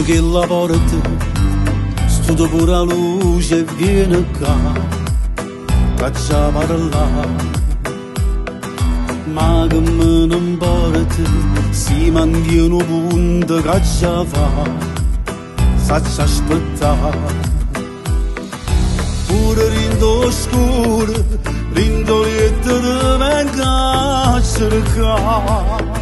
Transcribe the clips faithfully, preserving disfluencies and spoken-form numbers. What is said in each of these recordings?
che la porta, studio pure la luce e viene qua, faccia parlare. Ma che me ne importa, si mantiene un punto che già fa, saccia aspettare. Pure rindo scuro, rindo lieto di venga a cercare.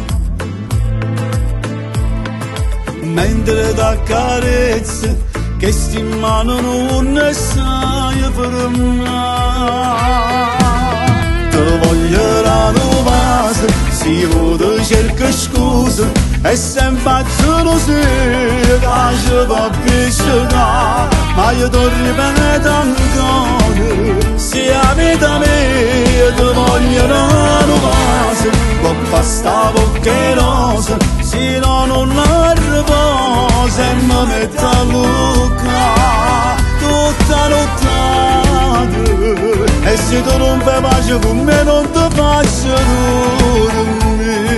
Mentre da carezza, che sti in mano non ne sai fermare. Te voglio la base, si vuole cerca scusa, e sempre solo se che ci va piacere. Ma io ti ripeto ancora, se a vita mia ti voglio la base, può bastare poche rose, se no non la riposa e mi metto a lucca tutta nottata. E se tu non fai pace con me non ti faccio dormire.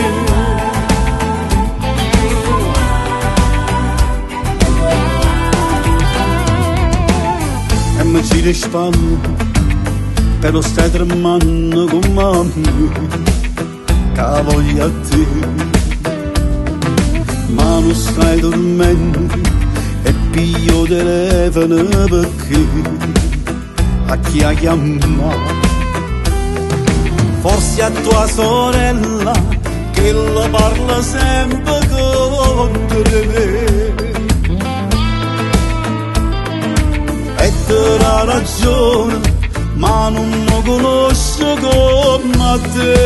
E mi giri le spalle, però stai tremando con me, che voglio a te. Ma non stai dormendo e piglio il telefono perché a chi ha chiamato? Forse a tua sorella che la parla sempre contro me. E te la ragione, ma non mi conosco come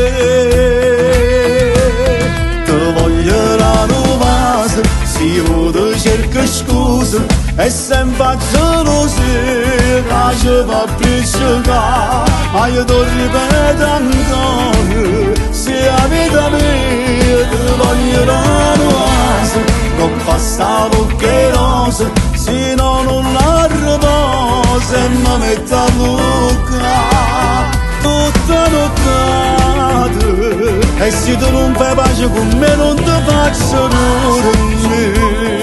te. Te voglio la base, si vuole cerca scusa, e sempre gelosi che ci va piacere. Ma io ti ripeto ancora, se a vita mia ti voglio la base, non basta poche rose, se no non la riposa e mi metto a lucca tutta nottata. E se tu non fai pace con me non ti faccio dormire.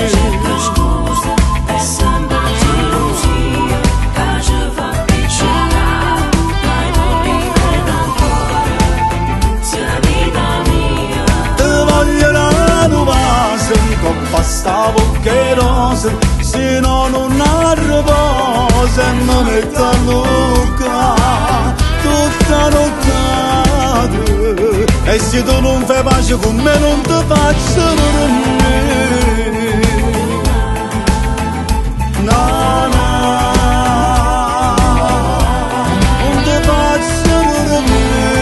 Basta poche rose, se no non ha riposo e mi metto a lucca tutta nottata. E se tu non fai pace con me non ti faccio dormire. No, no, non ti faccio dormire.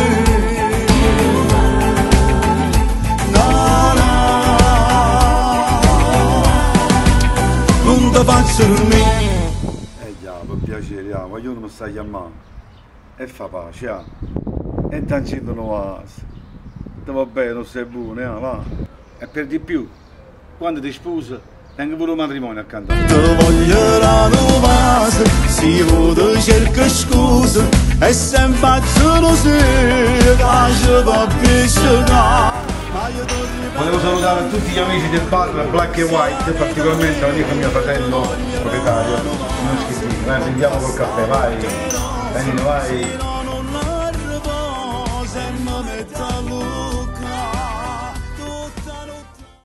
Faccio dormire. Eh già, per piacere, ah, ma io non mi stai chiamando. E fa pace, ah. E intanto non va. Ti va bene, non sei buono, eh, va. E per di più, quando ti sposi, tengo pure un matrimonio accanto a te. Ti voglio la base, si vuole cerca scusa, e sempre solo se che ci va piacere. Volevo salutare tutti gli amici del bar Black and White, particolarmente l'amico mio fratello proprietario, non scherzi, noi andiamo col caffè, vai, Danilo, vai.